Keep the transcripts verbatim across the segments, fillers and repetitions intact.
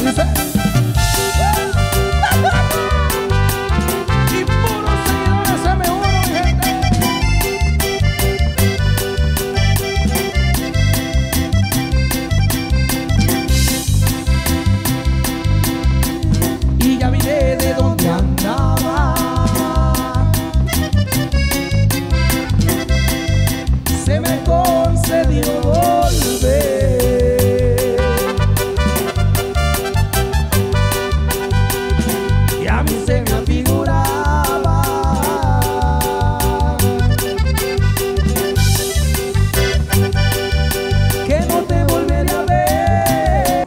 dice. Y puros seguidores M uno, mi gente. Y ya vine de donde andaba. Se me concedió volver. Y a mí se me afiguraba que no te volveré a ver.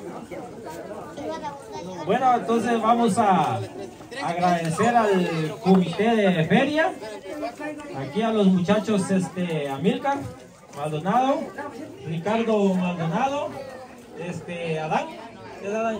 Bueno, entonces vamos a agradecer al comité de feria, aquí a los muchachos este, Amílcar Maldonado, Ricardo Maldonado, este, Adán, ¿qué es Adán?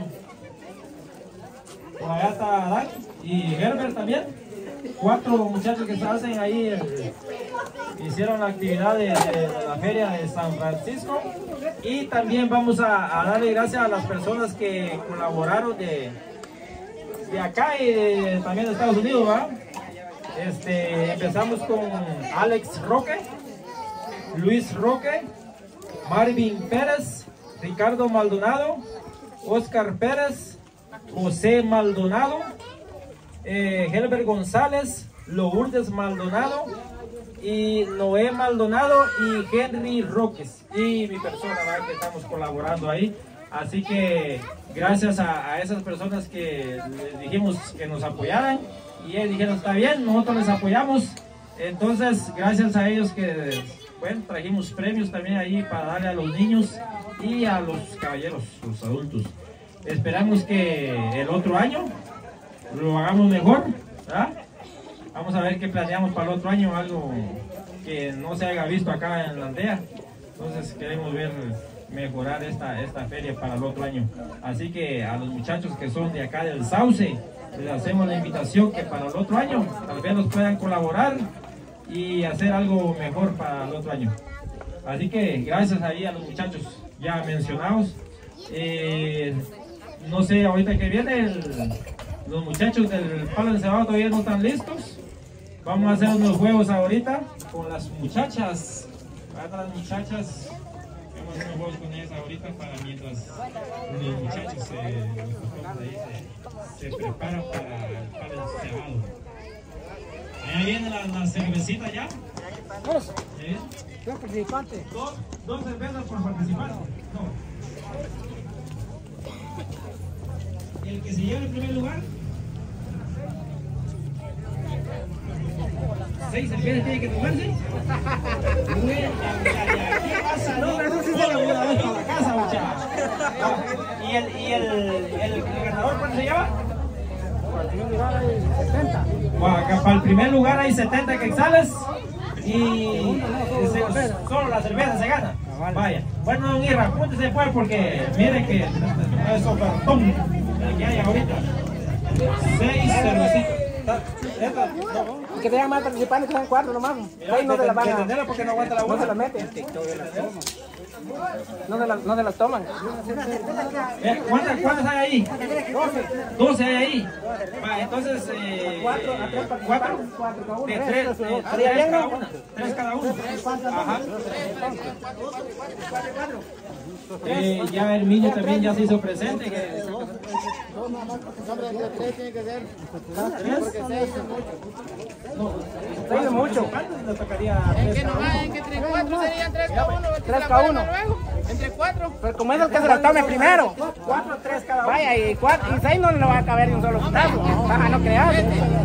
Por allá está Adán y Herbert también, cuatro muchachos que se hacen ahí, el, hicieron la actividad de, de, de la feria de San Francisco. Y también vamos a, a darle gracias a las personas que colaboraron de, de acá y de, también de Estados Unidos, ¿verdad? Este, empezamos con Alex Roque, Luis Roque, Marvin Pérez, Ricardo Maldonado, Oscar Pérez, José Maldonado, eh, Helber González, Lourdes Maldonado y Noé Maldonado y Henry Roques y mi persona, ¿verdad? Que estamos colaborando ahí. Así que gracias a, a esas personas que les dijimos que nos apoyaran y ellos dijeron está bien, nosotros les apoyamos. Entonces gracias a ellos que bueno, trajimos premios también ahí para darle a los niños y a los caballeros, los adultos. Esperamos que el otro año lo hagamos mejor, ¿verdad? Vamos a ver qué planeamos para el otro año, algo que no se haya visto acá en la aldea. Entonces queremos ver mejorar esta, esta feria para el otro año. Así que a los muchachos que son de acá del Sauce, les hacemos la invitación que para el otro año tal vez nos puedan colaborar y hacer algo mejor para el otro año. Así que gracias ahí a los muchachos ya mencionados. Eh, no sé, ahorita que viene el, los muchachos del Palo Encebado todavía no están listos. Vamos a hacer unos juegos ahorita con las muchachas. Para las muchachas, vamos a hacer unos juegos con ellas ahorita para mientras los muchachos eh, los ahí se, se preparan para el Palo Encebado. Ahí viene la, la cervecita ya. Dos. ¿Eh? Dos participantes. Dos, dos cervezas por participante. No. El que se lleva el primer lugar. ¿Seis cervezas tiene que tomarse? Bueno, aquí pasa, no, pero eso sí se lo voy a dar para la casa, muchachos. ¿Y el, y el, el, el ganador cuánto se lleva? Para el primer lugar hay setenta. Bueno, acá para el primer lugar hay setenta quetzales y se, solo la cerveza se gana. Vaya. Bueno, don Irra, apúntese pues porque mire que es ofertón el que hay ahorita. Seis cervecitas. Que tengan más participantes, que sean cuatro nomás. Seis no se las van a... porque no aguanta la No se las meten. No se las, no se las toman. Eh, ¿Cuántas, ¿Cuántas hay ahí? doce. doce hay ahí. Va, entonces, eh, ¿cuatro? De tres, de tres cada una. Tres cada uno. Ajá. Eh, ya Herminio también ya se hizo presente. Que... No, seis es mucho. Le tocaría Es que no hay, que entre cuatro serían tres cada uno. Tres cada uno. Entre cuatro. Pero como es el que se las tome primero. Cuatro, tres cada uno. Vaya, y, cuatro, y seis no le va a caber ni un solo putazo. Baja, no creas.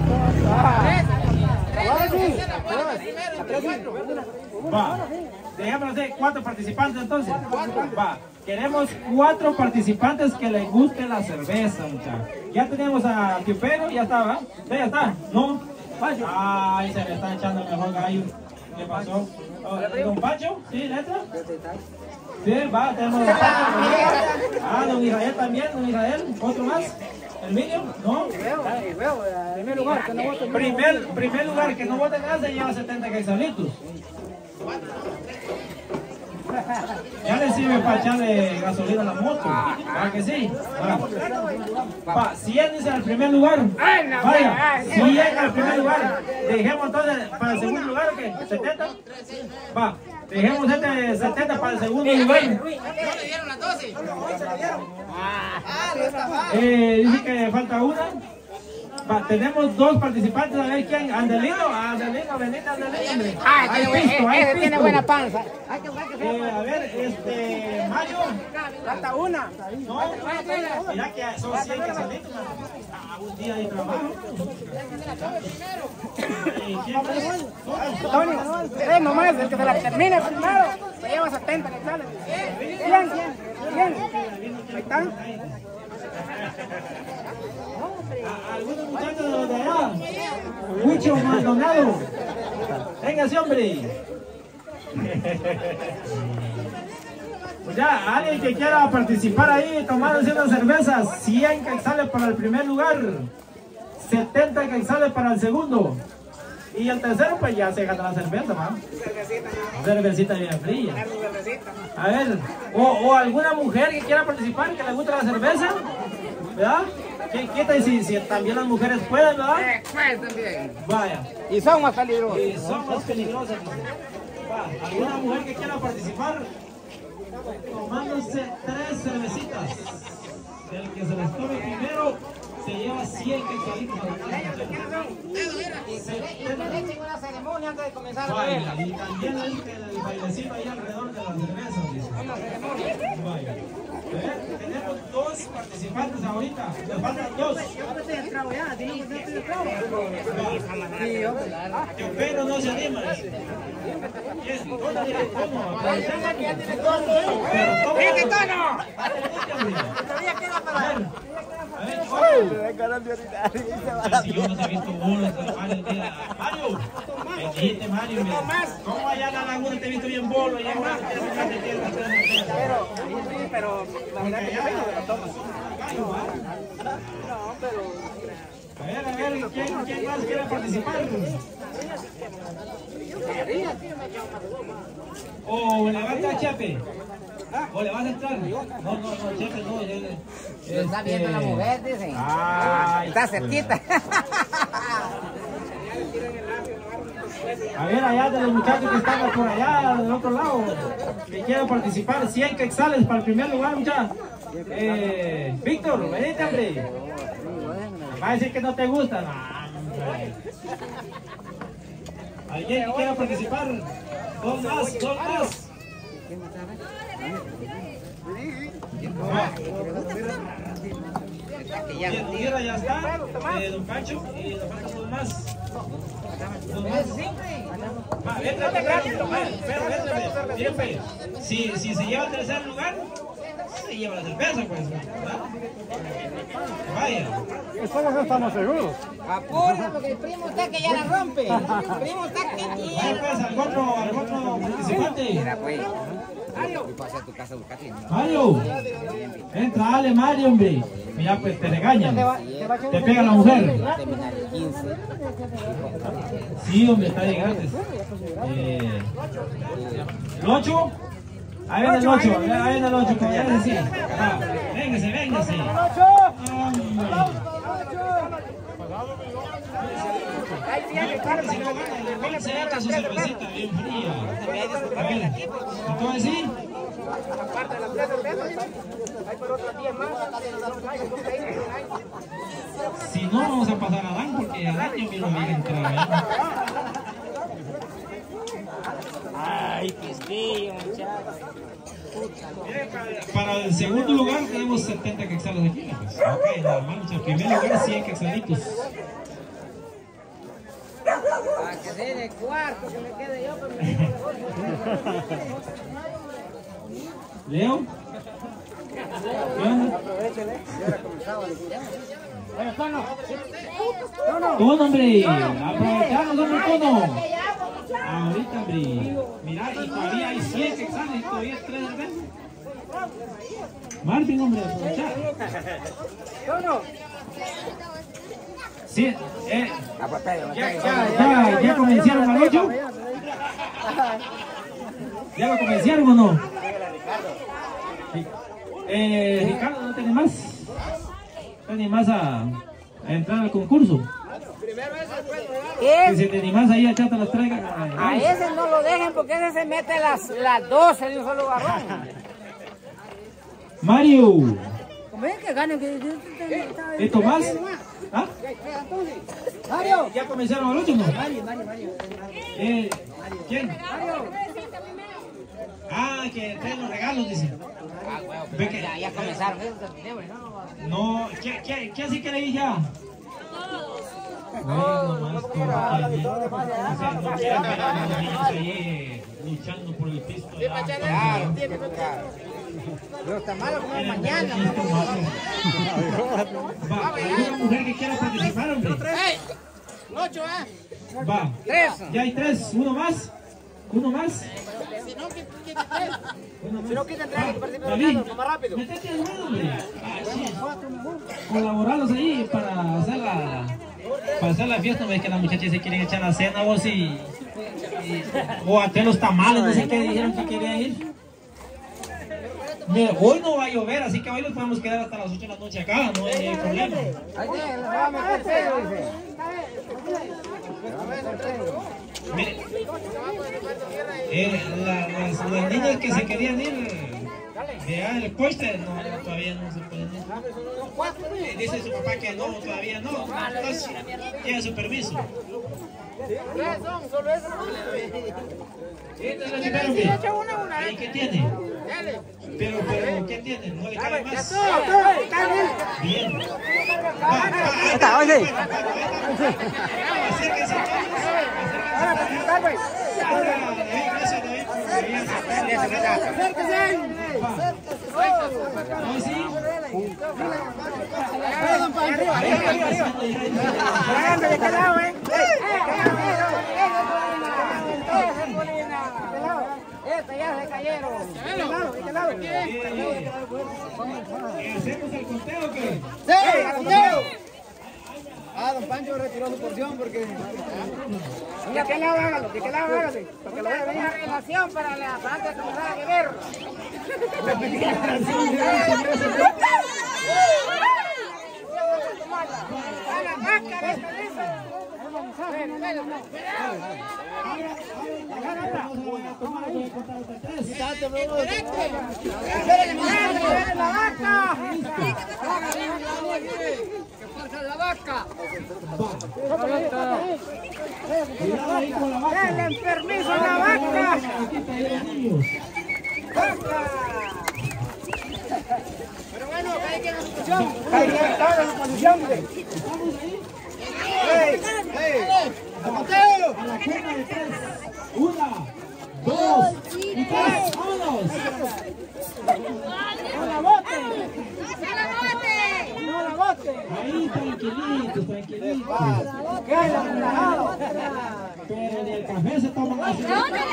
Va, dejémoslo así, cuatro participantes entonces. Va, queremos cuatro participantes que les guste la cerveza, muchachos. Ya tenemos a Tiupero, ya está, ¿va? Sí, ya está, ¿no? Ay, se le está echando el mejor gallo. ¿Qué pasó? ¿Don Pacho? ¿Sí, letra? Sí, va, tenemos a Ah, don Israel también, don Israel. ¿Otro más? ¿El mío? ¿No? Primer lugar, que no voten. Primer, primer lugar que no voten nada se lleva setenta quetzalitos. Ya le sirve para echarle gasolina a la moto. ¿Para que sí? Va. Va, cien dice al primer lugar. Vaya, cien al primer lugar. Dejemos entonces para el segundo lugar, ¿qué? ¿setenta? Va, dejemos este setenta para el segundo lugar. ¿No le dieron las doce? Eh, dice que falta una. Va, tenemos dos participantes, a ver quién. Andelino, Andelino, venite Andelino, hombre. Ah, Hay tiene, pisto, hay ese tiene pisto. buena panza. Eh, a ver, este, Mario. Falta una. No, mira que son cien que salitos, a un día de trabajo. Eh, ¿quién más? Tony, eh, nomás, el que se la termine primero, se lleva setenta que sale. cien, cien. Ahí están. Algunos muchachos de allá. Mucho Maldonado. Venga ese hombre. Pues ya, alguien que quiera participar ahí, tomándose unas cervezas, cien quetzales para el primer lugar, setenta quetzales para el segundo. Y el tercero, pues ya se gana la cerveza, ¿va? Cervecita bien fría. A ver, o, o alguna mujer que quiera participar, que le guste la cerveza, ¿verdad? ¿Quién quita y si, si también las mujeres pueden, ¿verdad? Pues también. Vaya. Y son más peligrosos. Y son más peligrosas. Va, ¿alguna mujer que quiera participar? Tomándose tres cervecitas. El que se les tome primero se lleva cien quetzalitos a la casa. Una ceremonia antes de comenzar a Vaya, y también el, el bailecito ahí alrededor de las cervezas, dice. Vaya. ¿Eh? Tenemos dos participantes ahorita, nos faltan dos. Que pero no se anima. ¡Qué tono! Si yo no te he visto bolas, Mario, Mario, Mario, Mario, ¿cómo allá en la laguna te he visto bien bolo? Pero, sí, pero la verdad que yo me la tomo. No, pero... A ver, a ver, ¿quién, quién más quiere participar? O levanta a Chepe. O le vas a entrar. No, no, no, Chepe no. Lo está viendo la mujer, dicen. Ay, está cerquita. A ver, allá de los muchachos que están por allá, del otro lado, que quieren participar, cien quetzales para el primer lugar, muchachos. Eh, Víctor, venite, hombre. Va a decir que no te gusta. No, hombre. ¿Alguien que quiera participar? Dos más, dos más. Bien, mira, ya está. Eh, don Pancho, y nos faltan dos más. Dos más. Va, vete, vete, vete, vete, vete. Si, si se lleva el tercer lugar, se lleva la cerveza, pues. ¿Verdad? Vaya. Eso no estamos seguros. Apura, porque el primo está que ya la rompe. El primo está que Vaya, pues, al otro, al otro participante. Mira, pues. Mario. Pasa a tu casa a buscarte. Mario. Entra, dale, Mario, hombre. Mira, pues te regañan. Te pega la mujer. Sí, hombre, está de gratis. Eh, ¿El ocho? Ahí viene el ocho, ahí viene el ocho, como ya decía. Ah, véngase, véngase. Se echa su cervecita bien fría. A ver, entonces sí. Aparte de las tres cervezas, hay por otros diez más. Si no, vamos a pasar a Dan porque a Dan yo quiero bien entrar. Ay, quisquillo, muchachos. Para el segundo lugar tenemos setenta quetzales aquí. Pues. Ok, normal, muchachos. En primer lugar cien quetzalitos. Para que dé de cuarto, que me quede yo con mi Leo. ¿Qué onda? Tono, hombre. Aprovechamos, hombre, tono. Ahorita, hombre. Mirá, y todavía hay cien quetzales y todavía hay tres cervezas. Martín, hombre, aprovechar. Tono. Sí, eh. Ya, ya, ya, ya comenzaron al ocho. ¿Ya lo convencieron o no? Eh, Ricardo, ¿no te animás? ¿Te animás a, a entrar al concurso? Que si te animás ahí a echarte las traigas. A ese no lo dejen porque ese se mete las, las doce de un solo garrón. Mario. ¿Cómo es que gane? ¿Y Tomás? ¿Ah? Mario. ¿Ya comenzaron al último? Mario, Mario, Mario. Eh, ¿Quién? Ah, que traen los regalos, dice. Ah, huevo, Ve que- ya, ya comenzaron. No, ¿qué, qué, qué así queréis ya? Bueno, más como que- o sea, no quieren ver a los niños ahí luchando por el pisto. de agua. Claro, claro. Los tamales como mañana. Va, ¿hay una mujer que quiera participar, hombre? ¡Ey! ¡Ocho, eh! Va. Tres. Ya hay tres. ¿Uno más? ¿Uno más? Si no, ¿qué qué- tres? Uno más. Si no quitan tres, hay que participar David, más más rápido. métete al ruedo, hombre. Así. Colaborarlos ahí para hacer la, para hacer la fiesta. Ves que las muchachas se quieren echar la cena vos y, y o hacer los tamales, no sé qué dijeron que querían ir. Mira, hoy no va a llover, así que hoy nos podemos quedar hasta las ocho de la noche acá, no hay problema. Ahí tiene, les va a meter cero, dice. Mire, eh, la- las, las niñas que se querían ir de allá del pueste, no, no, todavía no se pueden ir. Eh, Dice su papá que no, todavía no. Entonces, tiene su permiso. Tres son, solo eso. ¿Y qué tiene? Pero, pero, ¿qué tiene? ¿No le cabe más? Bien. Va, va, Está, oye. acérquense todos. Acérquense. Ahora, David, gracias, David, por venir a acercarse. Va. ¿No, sí? ¿De qué lado, eh? Este ya se cayeron. ¿De qué lado? ¿De qué lado? Eh, ¿Hacemos el conteo o qué? Ah, don Pancho retiró su porción porque... ¿De qué lado hágalo? ¿De qué lado hágalo? Porque lo voy a venir Una relación para la antes de comenzar a beber. A la máscara, esta dice. ¡La vaca! ¡Que pasa la vaca! Cuidado ahí con la vaca. ¡Denle permiso a la vaca! Aquí está ahí los niños. Pero bueno, que hay que nos escuchamos. Ahí está la posición, hombre. A la cuenta de tres. Una, dos y tres. ¡Vámonos! ¡No la bote! ¡No la bote! Ahí, tranquilitos, tranquilitos. ¡Queda relajado! Pero ni el café se toman así.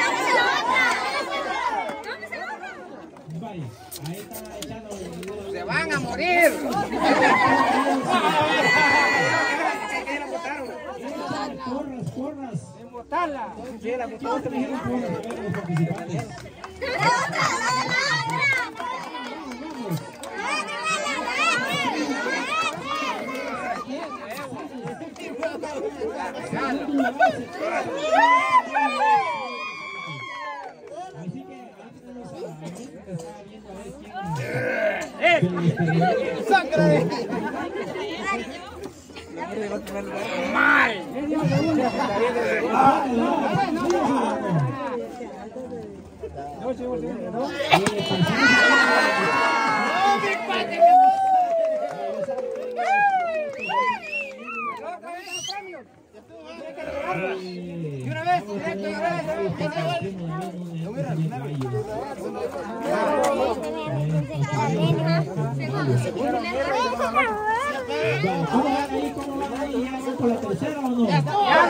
Vaya, ahí está echando. ¡Se van a morir! Porras, porras. ¡Botarla! Sí, la ¿Quién te dijeron porras? A ver, los participantes. Así que ahí tenemos a la gente que está viendo a ver quién. ¡Sangre! Y una vez, directo, y una vez. ¿Cómo van ahí? ¿Cómo van ahí? ¿Ya van por la tercera o no?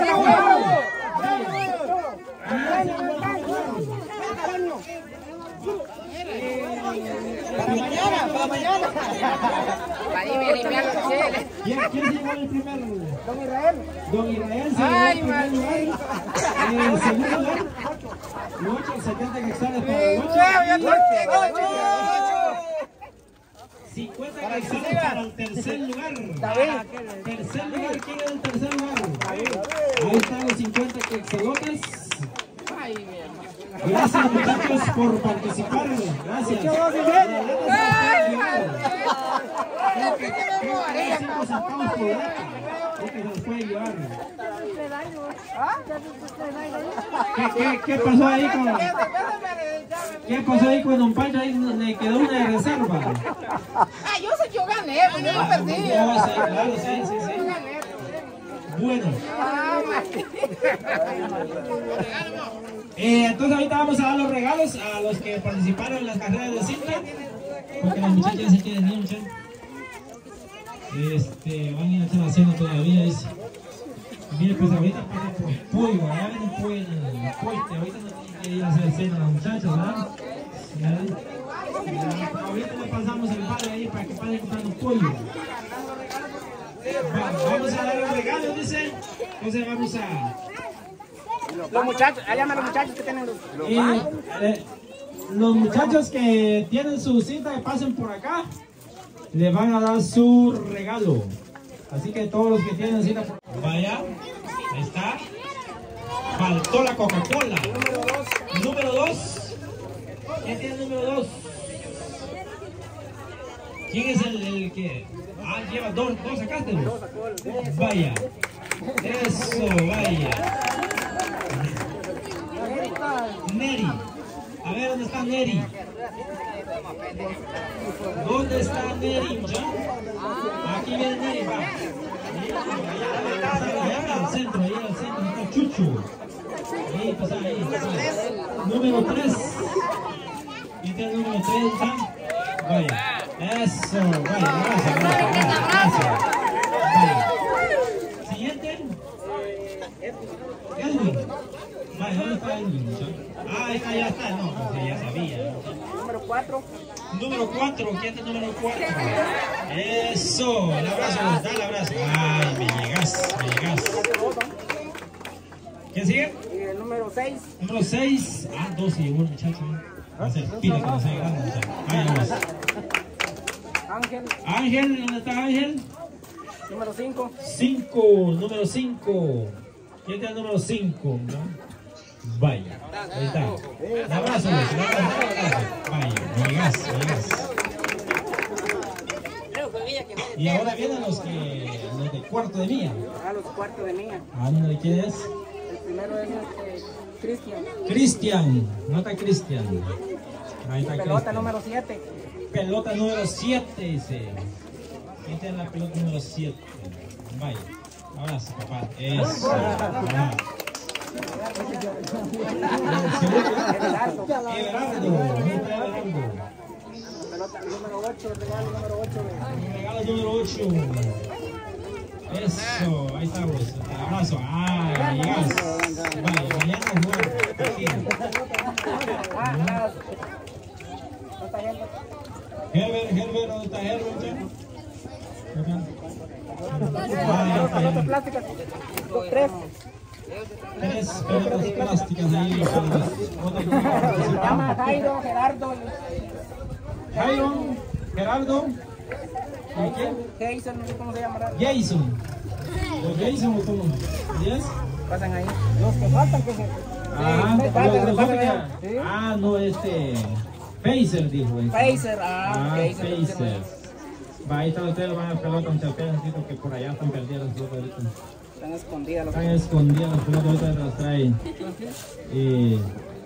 Para mañana, para mañana. Para ir a limpiar los cheles. ¿Quién, quién se llevó el primer? Don Israel. Don Israel se llevó Ay, el primer lugar. maldito. En segundo lugar, Lucho, setenta quetzales para Lucho. cincuenta quetzales para el tercer lugar. Tercer lugar, ¿quién es el tercer lugar? Ahí están los cincuenta quetzalotes. Gracias muchachos por participar. Gracias. ¿Qué, qué, qué pasó ahí con ¿Qué pasó ahí con don Pancho? Ahí le quedó una de reserva. Ah, yo sé que yo gané, pues yo no perdí. No, sí, claro, sí, sí, sí. Bueno. Eh, entonces ahorita vamos a dar los regalos a los que participaron en las carreras de cinta. Porque las muchachas se quieren ir, muchachos. Este, van a ir a hacer la cena todavía, dice. Mire, pues ahorita pasa por pollo, allá ven el pollo en el coite. Ahorita no tienen que ir a hacer cena las muchachas, ¿verdad? Ahorita le pasamos el padre ahí para que vayan comprando pollo. Vamos a dar los regalos, dice. Entonces vamos a... Los muchachos, allá llaman los muchachos que tienen los... Y, eh, los muchachos que tienen su cita que pasen por acá, le van a dar su regalo. Así que todos los que tienen cita por... Vaya, ahí está. Faltó la Coca-Cola. Número dos. Número dos. ¿Quién tiene el número dos? ¿Quién es el, el que...? Ah, lleva dos, dos sacaste. Vaya. Eso, vaya. Neri. A ver, ¿dónde está Neri? ¿Dónde está Neri? Aquí viene Neri, va. Allá al centro, allá al centro está Chucho. Ahí, pasa ahí. Número tres. ¿Quién tiene el número tres? Vaya. Eso, vaya, gracias, gracias, gracias. Vaya. Siguiente. Edwin. Vaya, ¿dónde está Edwin? Ah, ahí está, ya está. No, pues ya sabía. Número cuatro. Número cuatro, ¿quién es el número cuatro? Eso, el abrazo, da el abrazo. Ay, me llegas, me llegas. ¿Quién sigue? Y el número seis. Número seis. Ah, dos y uno, muchacho. Va a ser pila que no sea grande, muchacho. Ahí vamos. Ángel. Ángel, ¿dónde está Ángel? Número cinco. cinco, número cinco. ¿Quién está el número cinco? Vaya, ahí está. Un abrazo, un abrazo. Vaya, llegas, llegas. Y ahora vienen los que los de cuarto de mía. Ah, los cuartos de mía. Ah, ¿de quién es? El primero es este, Cristian. Cristian, nota Cristian. Ahí está Pelota Cristian. número siete. Pelota número siete, dice. ¿Quién tiene la pelota número siete? Vaya, abrazo, papá. Eso. Ah. Everardo. Everardo, ¿dónde está Everardo? Pelota número ocho, el regalo número ocho. Regalo número ocho. Eso, ahí estamos. Abrazo. Ah, llegas. Vaya, mañana jugar. Ah, ah. ¿No está yendo? Herbert, Herbert, ¿dónde está Herbert? Pelotas plásticas. Tres. Tres pelotas plásticas ahí. Se llama Jairo, Gerardo. Jairo, Gerardo. ¿Y quién? Jason, no sé cómo se llamará. Jason. ¿O Jason o cómo? ¿Yes? Pasan ahí. Los que faltan, que se... Ah, Sí, los- los faltan, jóvenes. ¿sí? Ah, no, este. Phaser dijo. este. Phaser, ah, Ah, Phaser. Phaser. Va, ahí están ustedes, van a pelota, un chapéncito que por allá están perdidas las pelotas ahorita. Están escondidas los Están escondidas las pelotas, ahorita las traen. Y...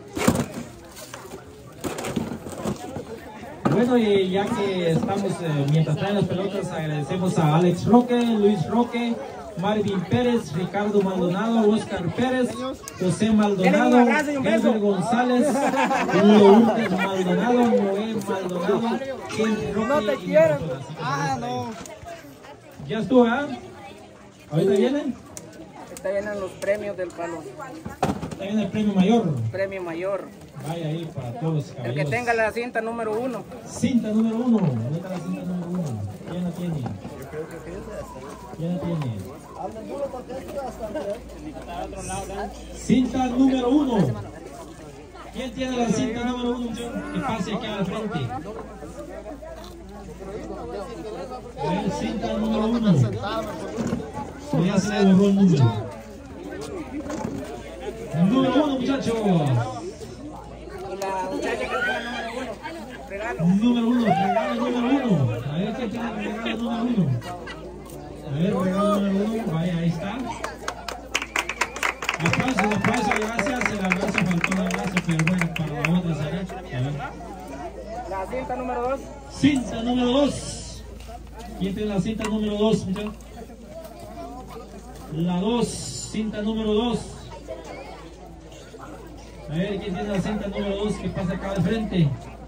Bueno, y ya que estamos, eh, mientras traen las pelotas, agradecemos a Alex Roque, Luis Roque, Marvin Pérez, Ricardo Maldonado, Oscar Pérez, José Maldonado, Denle un abrazo y un beso. Edgar González, Lourdes Maldonado, Noé Maldonado, Henry Roque. No te quiero. Ah, no. ¿Ya estuvo, ah? ¿Ahorita vienen? Está vienen los premios del palo. Está viene el premio mayor. Premio mayor. Vaya ahí para todos los El caballeros. que tenga la cinta número uno. Cinta número uno. ¿Dónde está la cinta número uno? ¿Quién la tiene? ¿Quién la tiene? Cinta número uno. ¿Quién tiene la cinta número uno? Que pase aquí al frente. A ver, cinta número uno. Ya se le borró el número. Número uno, muchachos. Número uno, regalo número uno. A ver quién tiene el regalo número uno. A ver, regalo número uno. Vaya, ahí está. Aplausos, aplausos, gracias. El abrazo faltó el abrazo, pero bueno, para la otra será. A ver. La cinta número dos. Cinta número dos. ¿Quién tiene la cinta número dos, muchachos? La dos, cinta número dos. A ver, ¿quién tiene la cinta número dos que pasa acá al frente?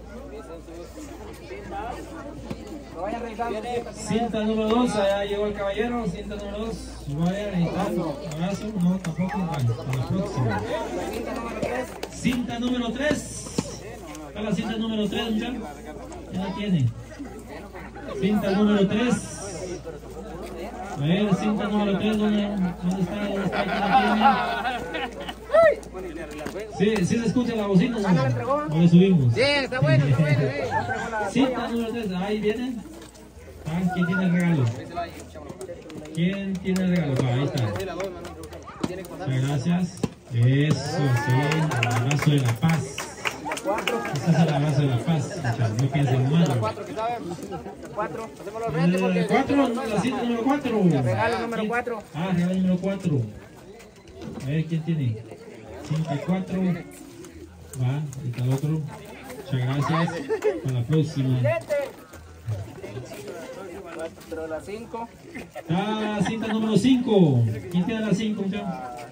Cinta número dos, allá llegó el caballero, cinta número dos. Vaya, ahí está. Abrazo, no, tampoco. Bueno, para la próxima. Cinta número tres. Está la cinta número tres, muchachos. ¿Quién la tiene? Cinta número tres. A ver, cinta número tres, ¿dónde, dónde está? ¿Dónde está? ¿Quién la tiene? Sí, sí se escucha la bocina, ¿no? ¿O le subimos? Sí, está bueno, está bueno. Cinta número tres, ahí vienen. Ah, ¿quién tiene el regalo? ¿Quién tiene el regalo? Ah, ahí está. Muchas gracias. Eso, sí, el abrazo de la paz. Ese es el abrazo de la paz. No piensen mal. Cuatro, hacemos los El cuatro, la cinta número cuatro. Regalo número cuatro. Ah, regalo número cuatro. A ver, ¿quién tiene? cinta cuatro. Va, ahí está el otro. Muchas gracias. Para la próxima. Pero la cinco. Ah, cinta número cinco. ¿Quién tiene la cinco, muchachos?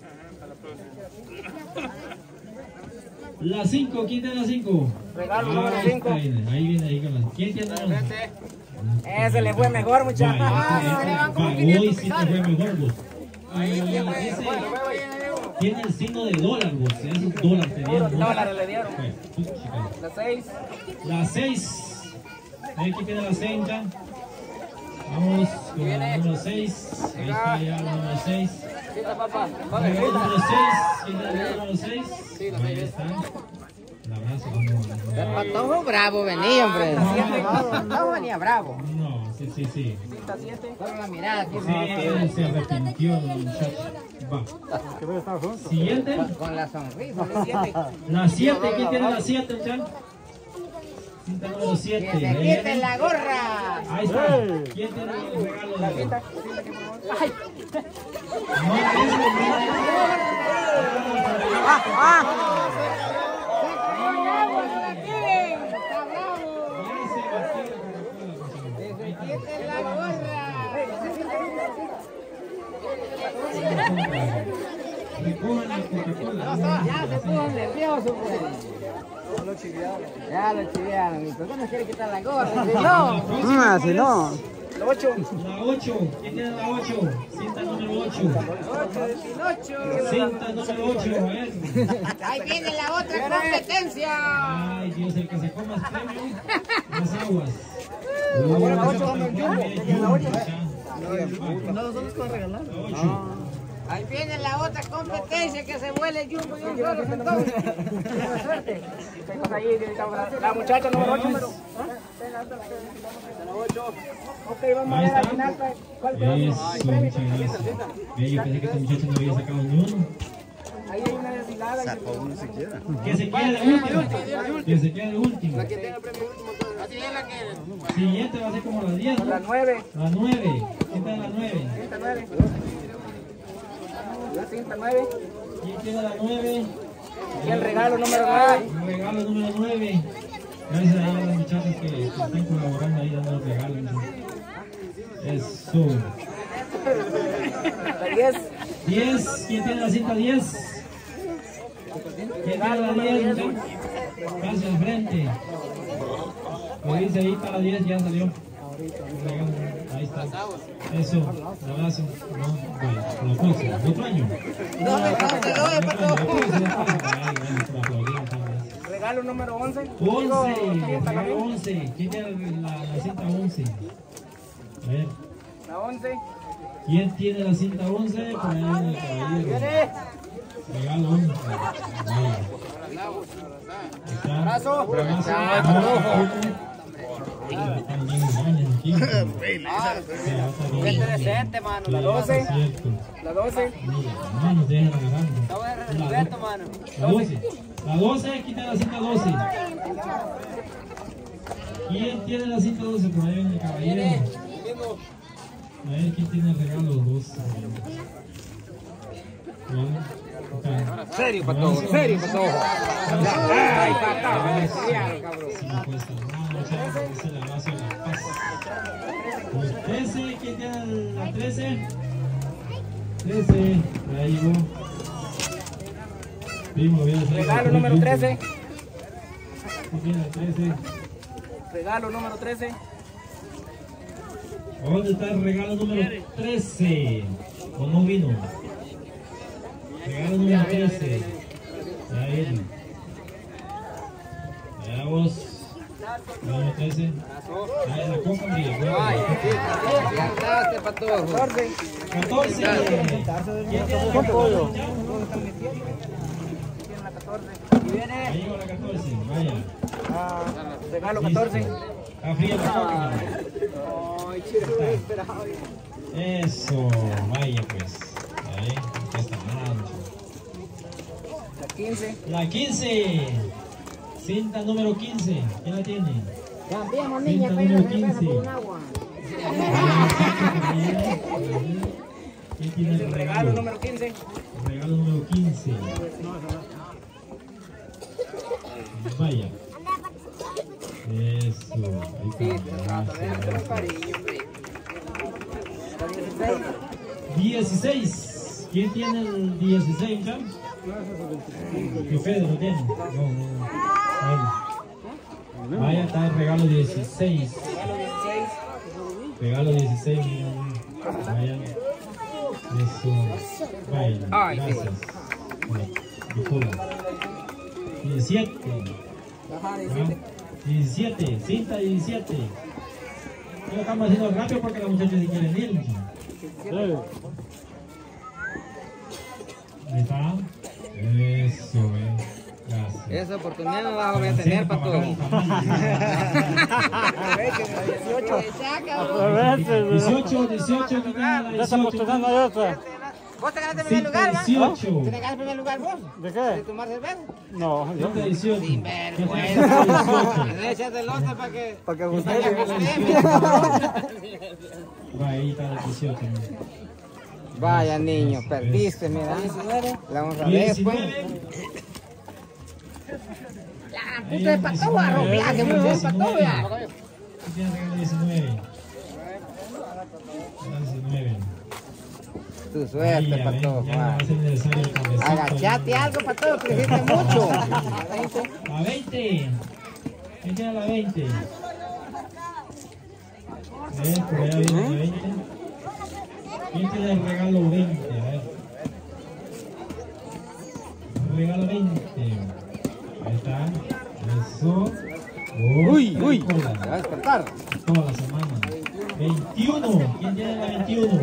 La cinco, ¿quién tiene la cinco? Regalo Ah, número ahí cinco. está, ahí viene, ahí viene, ahí con la. ¿Quién tiene la? Ese le fue mejor, muchachos. Hoy sí te fue mejor, vos. Ese tiene el signo de dólar, vos. Esos dólares te dieron. Dólares le dieron. La seis. La seis. A ver, ¿quién tiene la seis, ya? Vamos con la número seis. Ahí está ya la número seis. Papá. El número seis. ¿Quién tiene el número seis? Ahí está. El abrazo. El patojo bravo venía, hombre. No venía bravo. No, sí, sí, sí. Con la mirada. Sí, él se arrepintió, muchacho. Va. Siguiente. Con la sonrisa. La siete. ¿Quién tiene la siete, muchacho? Cinta número siete. Que se quite la gorra. Ahí está. ¿Quién tiene el regalo de la cinta? Ay. No, eso no. Ah, ah. Ya se puso nervioso, pues. Ya lo chivearon. ¿Y por qué no quiere quitar la gorra? Si no. Ah, si no. La ocho. La ocho. ¿Quién tiene la ocho? Cinta número ocho. Cinta número ocho. A ver. Ahí viene la otra competencia. Ay, Dios, el que se coma el premio. Las aguas. Ahora la ocho cuando el Jumbo. La ocho. No, solo es con regalar. La ocho. Ahí viene la otra competencia que se vuelve Jumbo y un solo sentado. La muchacha número ocho. Ok, vamos a Ahí ver al está. final cuál Eso, muchas gracias. Ve, yo pensé que este muchacho no había sacado ni uno. Ahí hay una deshilada. Sacó uno siquiera. Que se quede el último. Que se quede el último. Siguiente va a ser como las diez, ¿no? La nueve. La nueve. ¿Quién está en la nueve? Cinta nueve. La cinta nueve. ¿Quién tiene la nueve? Y el regalo número nueve. El regalo número nueve. Gracias a las muchachas que, que están colaborando ahí dando los regalos. Eso. La diez. diez. ¿Quién tiene la cinta diez? ¿Quién tiene la diez? Casi al frente. Lo dice ahí para la diez, ya salió. Ahí está. Eso, un abrazo. No, bueno, por la próxima, otro año. No, no, Regalo número once. once, regalo once. ¿Quién tiene la, la cinta once? A ver. La once. ¿Quién tiene la cinta once? Por ahí viene el caballero. Regalo once. Abrazo. Qué interesante, mano. La doce. La doce. La doce. La doce, quita la cinta doce. ¿Quién tiene la cinta doce? Por ahí viene el caballero. A ver quién tiene el regalo doce. Serio, pato, serio, pato. Ay, pato, trece, ¿quién tiene la trece? trece, ahí llegó. Primo, voy a hacer Regalo número trece. ¿Quién tiene el trece? Regalo número trece. ¿Dónde está el regalo número trece? ¿O no vino? Regalo número trece. Ya viene. Veamos. Número trece. Ahí la copa, mire. ya está, pato. catorce. ¿Quién tiene la pollo. Ahí llegó la catorce. Vaya. Regalo catorce. Está fría la copa. Eso. Vaya pues. Ahí. Aquí está mal. La quince. La quince. Cinta número quince. ¿Quién la tiene? Cambiamos, niña, niña, pero pero no se por un agua. ¿Quién tiene el Regalo regalo? número quince. Regalo número quince. Vaya. Eso. Ahí está. dieciséis. ¿Quién tiene el dieciséis, ya? Que Pedro lo tiene. No, no. Vaya, está el regalo dieciséis. Regalo dieciséis. Vaya. Eso. Vaya. Gracias. Disculpa. diecisiete. diecisiete. Cinta diecisiete. Lo estamos haciendo rápido porque los muchachos se quieren ir. Ahí está. Eso, eh. Gracias. Esa oportunidad no la voy a tener, pato. dieciocho, dieciocho, que gana la Ya estamos dieciocho. tratando de otra. ¿Vos te ganaste el primer lugar, va? dieciocho. ¿Te ganaste el primer lugar vos? ¿De ¿De qué? tomar cerveza? No, yo. Cinta dieciocho. Sin dieciocho. vergüenza. Le echas el otro para que... Para que Va, ahí está el dieciocho. Vaya, niño, perdiste, mira. La vamos a ver después. diecinueve. La puta de pato, arrobiar, que mucho de pato, ya. ¿Quién tiene regalo diecinueve? diecinueve. Tu suerte, Ahí, ya ven, pato. ya no va a ser necesario el cafecito. Agachate algo, pato, que hiciste mucho. La veinte. ¿Quién tiene la veinte? A ver, por allá viene la veinte. ¿Quién tiene el regalo veinte? A ver. El regalo veinte. Ahí está. Eso. Uy, uy. Cola. Te va a despertar. Toda la semana. veintiuno. ¿Quién tiene la veintiuno?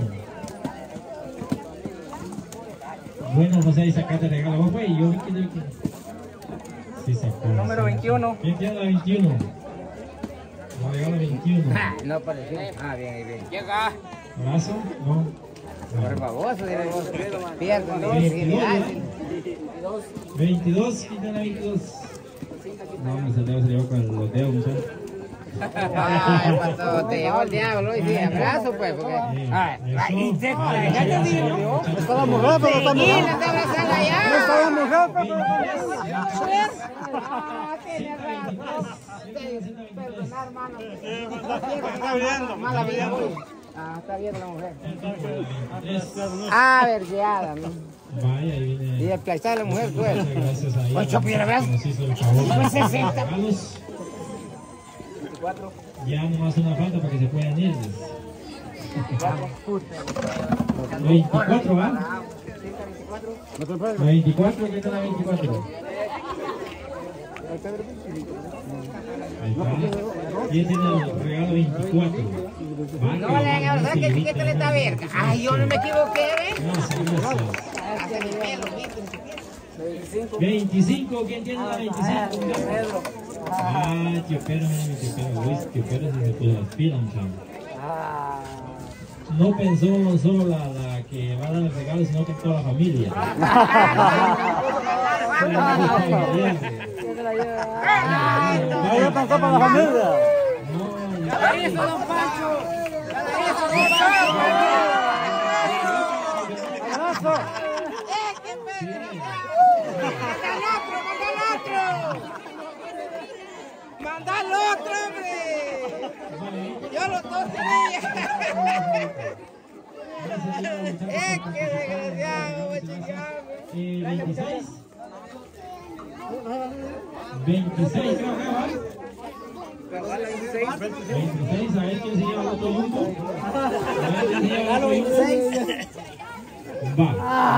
Bueno, José, ahí sacaste el regalo. Vos, güey, yo vi que... vi que- Sí, sacó. Número veintiuno. ¿Quién tiene la veintiuno? La regalo veintiuno. No apareció. Ah, bien, ahí bien. Llega. ¿Brazo? No. Por baboso, diré vos. Pierden de veintidós, dignidad. ¿verdad? veintidós, ¿quién tiene la veintidós? No, me se le llevó con los dedos, muchachos. Ay, pato, te llevó el diablo. Y sí, abrazo, pues, porque... Ay, ay, y se ya te digo. Estaba mojado, pero está Sí, mojado. no te abrazan allá. No estaba mojado, pero Ah, tienes razón. Perdona, hermano. está viendo. Mala vida, güey. Ah, está viendo la mujer. Ah, vergueada, ¿no? Vaya, ahí Y viene. el plaizar de la mujer, tú eres. Gracias a ella. Ocho piedras, ¿ves? Nos hizo el favor. Pues sesenta. Regalos. Ya nomás una falta para que se puedan ir. veinticuatro, ¿va? La veinticuatro, ¿quién está la veinticuatro? Ahí está. ¿Quién tiene el regalo veinticuatro? No le hagan abrazar que chiquita le está verga. Ay, yo no me equivoqué, ¿ves? Gracias, gracias. Hasta mi pelo, ¿viste? veinticinco, ¿quién tiene la veinticinco? Ah, tío Pedro, mira, tío Pedro, Luis, tío Pedro sí se puso las pilas, muchachos. No pensó solo la, la que va a dar el regalo, sino que toda la familia. Ahí ya pensó para la familia. ¡Ya la hizo, don Pancho! ¡Ya la hizo, don Pancho! ¡Eh, qué pedo! ¡Manda al otro, manda al otro! ¡Manda al otro, hombre! ¡Yo los dos días! ¡Eh, qué desgraciado, chingado! Eh, veintiséis. veintiséis creo que va. veintiséis, a ver quién se lleva el otro jumbo. A ver quién se lleva el otro jumbo. Va.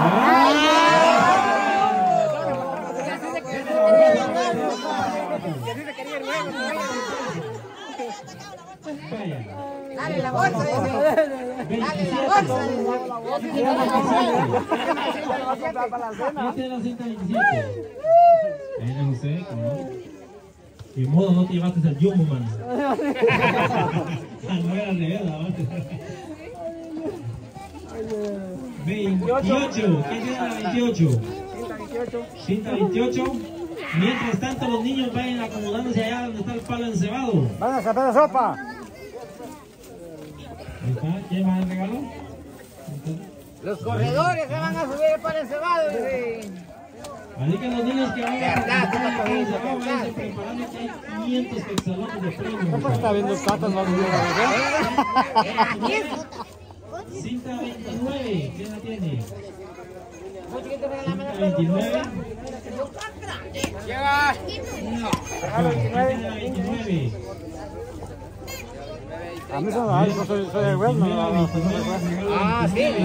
Vaya. Dale la bolsa, dice. Dale la bolsa, ¿Quién tiene la cinta veintisiete? Ahí no sé, ¿cómo? Y modo no te llevaste el jumbo, man. No era al revés, ¿no? veintiocho. ¿Quién tiene la veintiocho? Cinta veintiocho. Mientras tanto, los niños vayan acomodándose allá donde está el palo encebado. Van a sacar la sopa. Ahí está. ¿Quién va a regalo? Los corredores se van a subir para el cebado. Así que los niños que van a participar en el encebado vayan preparando que hay quinientos quetzalotes de premio. ¿Cómo está viendo tatas más bien? Cinta veintinueve. ¿Quién la tiene? Cinta veintinueve. Lleva. veintinueve. A mí son ay, yo soy, soy el güey, no, no, no, no, Ah, sí. Ahí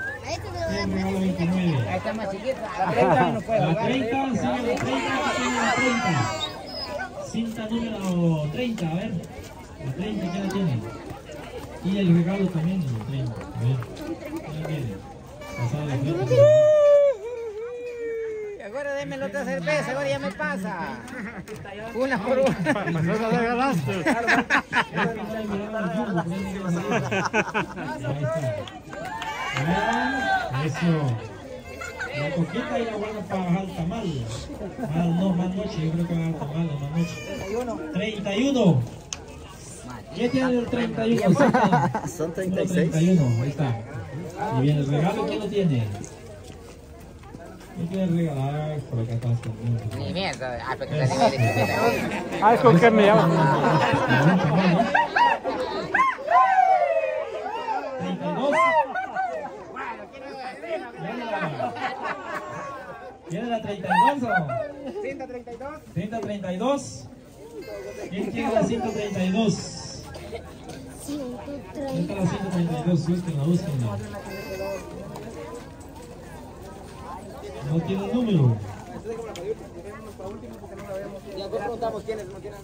está más chiquita. La treinta no puede la jugar. treinta, sigue la treinta, tiene la treinta. Cinta número treinta, a ver. La treinta, ¿quién la tiene? Y el regalo también, la treinta. A ver, ¿quién la tiene? Pasada la frente. Ahora déme la otra cerveza, ahora ya me pasa. Una por una. no la regalaste. Eso. La coquita y la guarda para bajar el tamal. Más, no, más noche, yo creo que va a bajar el tamal, más noche. treinta y uno. ¿Quién tiene el treinta y uno? Son treinta y seis. treinta y uno, ahí está. Y bien, el regalo, ¿quién lo tiene? ¿Quién quiere regalar? Por acá está escondido. Ni mierda. Ah, pero que la niña. Ay, ¿con qué me llamas? treinta y dos. ¿Tiene la treinta y dos o? ciento treinta y dos. ciento treinta y dos. ¿Quién tiene la ciento treinta y dos? ¿Quién está la ciento treinta y dos? Búsquenla, búsquenla. No tiene el número. Ya preguntamos quiénes no tienen.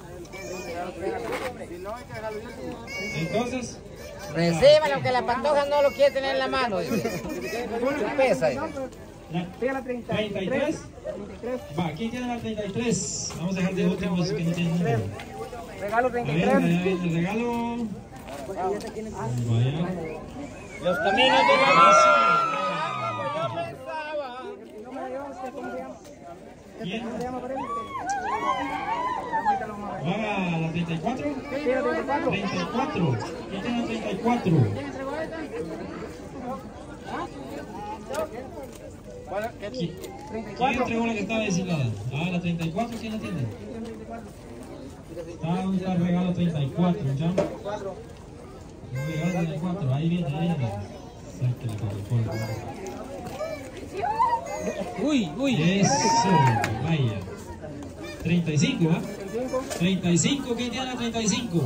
Entonces, Recíbalo, que la pantoja no lo quiere tener en la mano. Pesa. la treinta y tres. Va, ¿quién tiene la treinta y tres? Vamos a dejar de último esos que no tienen número. Regalo A treinta y ver, tres. allá viene el regalo. Vaya. Los caminos de la ¿Quién? ¿Va a la treinta y cuatro? treinta y cuatro. ¿Quién tiene la treinta y cuatro? ¿Quién entregó la que estaba designada? Ah, la treinta y cuatro, ¿quién la tiene? Está donde está el regalo treinta y cuatro, ¿ya? El regalo treinta y cuatro, ahí viene, ahí viene. Sáquele con el polvo. Uy, uy. Eso, vaya. treinta y cinco, ¿va? treinta y cinco, ¿quién tiene la treinta y cinco?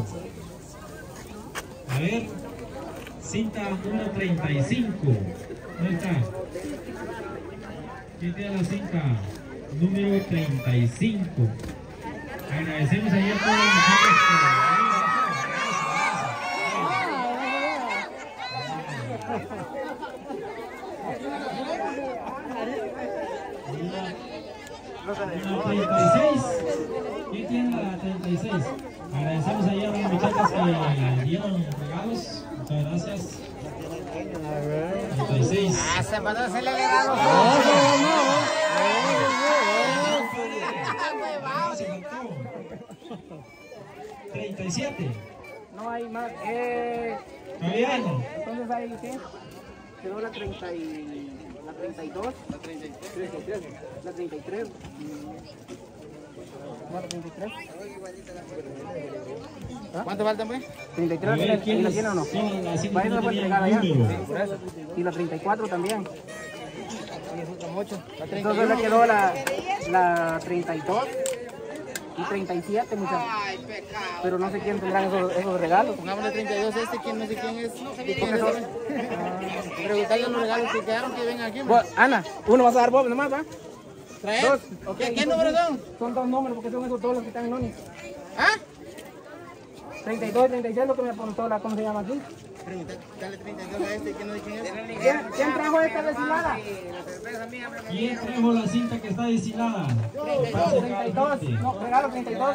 A ver, cinta número treinta y cinco. ¿Dónde está? ¿Quién tiene la cinta número treinta y cinco? Agradecemos ayer a todos los muchachos que... La treinta y seis. ¿Quién tiene la treinta y seis? Agradecemos ahí a las muchachas que dieron regalos. Muchas gracias. treinta y seis. Ah, se mandó a hacerle regalos. treinta y siete. No hay más. Eh, ¿Todavía hay no? entonces hay qué? Quedó la treinta y la treinta y dos, la treinta y tres, la treinta y tres. No, la treinta y tres. ¿Cuánto faltan, pues? treinta y tres, A ver, ¿la tiene- ¿quiénes la tiene o no? son? Así que Vaya, no no puede tenían entregar allá. número. Y la treinta y cuatro también. ocho. La treinta y Entonces uno. le quedó la, la treinta y dos y treinta y siete, muchachos. Ay, pecado. Pero no sé quién tendrán esos, esos regalos. Pongámosle treinta y dos a este, ¿quién no sé quién es? ¿De quién es? ¿Sabe? Preguntarle los regalos que quedaron que vengan aquí. Vos, Ana, uno vas a dar vos nomás, ¿va? ¿Traer? Dos. Ok, ¿Qué, ¿Qué entonces, números son? Son dos números porque son esos todos los que están en Noni. ¿Ah? treinta y dos y treinta y seis lo que me apuntó la, ¿cómo se llama aquí? Preguntar, dale treinta y dos a este, ¿quién no sé quién es? ¿Quién, quién trajo esta deshilada? ¿Quién trajo la cinta que está deshilada? treinta y dos, no, regalo treinta y dos.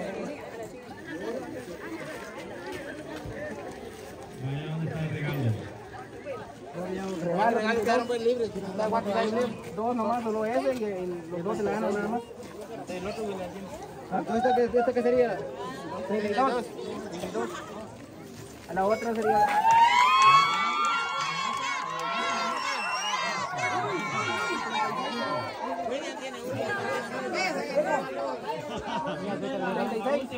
Vaya, ¿dónde está el regalo? Regalo, Regalos quedaron pues libres. Da cuatro, dos nomás, solo ese y el- los dos se la ganan nada más. ¿Esta qué, esta qué sería? treinta y dos. treinta y dos. A la otra sería... treinta y seis.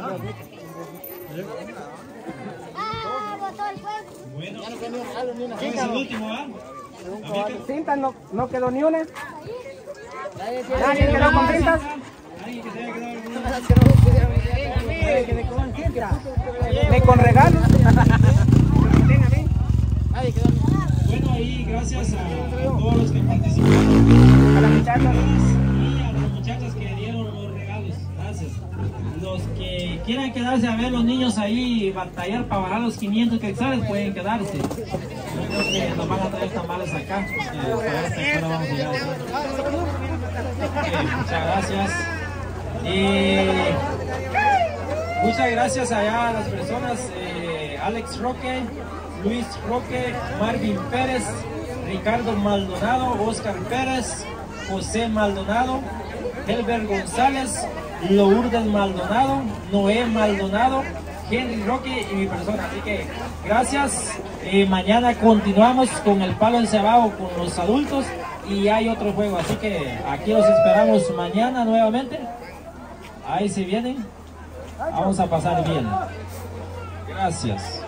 Bueno, ¿quién es el último, ah? Cintas no, no quedó ni una. Nadie quedó con cintas. ¿Alguien que se haya quedado alguna? Nadie quedó con cintas. Ni con regalos. Bueno, ahí gracias a todos los que participaron. A las muchachas. Y a las muchachas que dieron los regalos. Gracias. Los que quieran quedarse a ver los niños ahí batallar para bajar los quinientos quetzales pueden quedarse. Yo creo que nos van a traer tamales acá. Eh, para esta hora vamos a llegar. Ok, muchas gracias. Y muchas gracias allá a las personas. eh, Alex Roque, Luis Roque, Marvin Pérez, Ricardo Maldonado, Oscar Pérez, José Maldonado, Helber González, Lourdes Maldonado, Noé Maldonado, Henry Roque y mi persona. Así que gracias. Eh, mañana continuamos con el palo encebado con los adultos y hay otro juego. Así que aquí los esperamos mañana nuevamente. Ahí se vienen. Vamos a pasar bien. Gracias.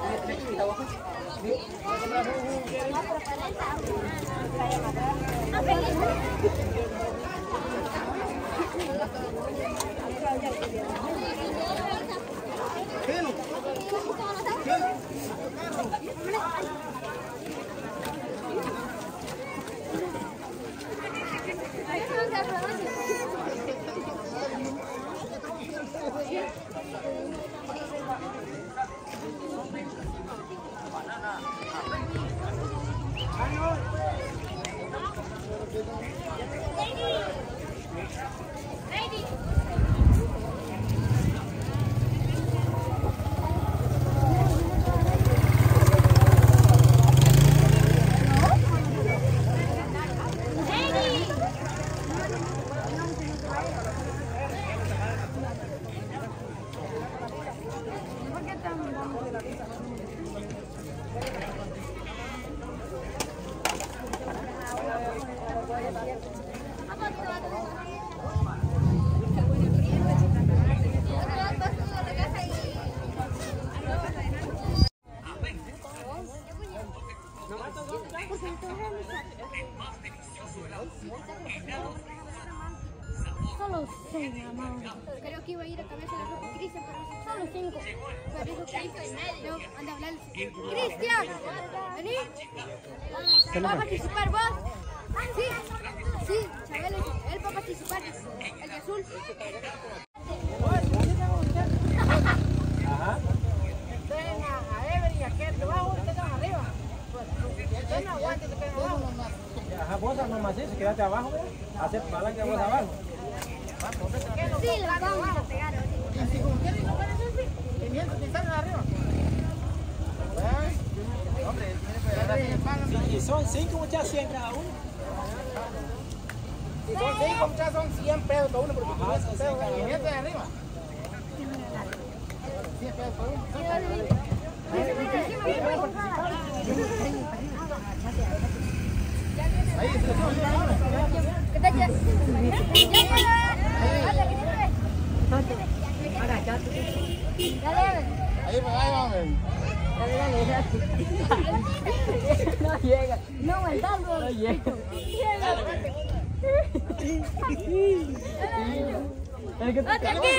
Solo seis, mamá. Creo que iba a ir a cabeza de ropa Cristian, pero solo cinco. Pero dijo que hizo y medio. Anda a hablar. Cristian, vení. ¿Va a participar vos? Sí, sí, Chabelo, él va a participar. El de azul. Ajá. A Ever y a Ken, debajo, ustedes arriba. Ustedes no aguanten, se quedan abajo. Ajá, vos no macizo, quédate abajo, hacer palanca vos abajo. Sí, lo vamos a pegar ahorita. Así como quieres, no parece así. Y mientras te salen arriba. Hombre, Y son cinco muchachos, cien cada uno. si son cinco muchachos, son cien pesos cada uno, porque tú ves un pedo y mientras de arriba. cien pesos cada uno. Ahí, ¿Qué te quieres? ahí, ahí vamos. No llega. No aguantando. No llega. ¡Hasta aquí!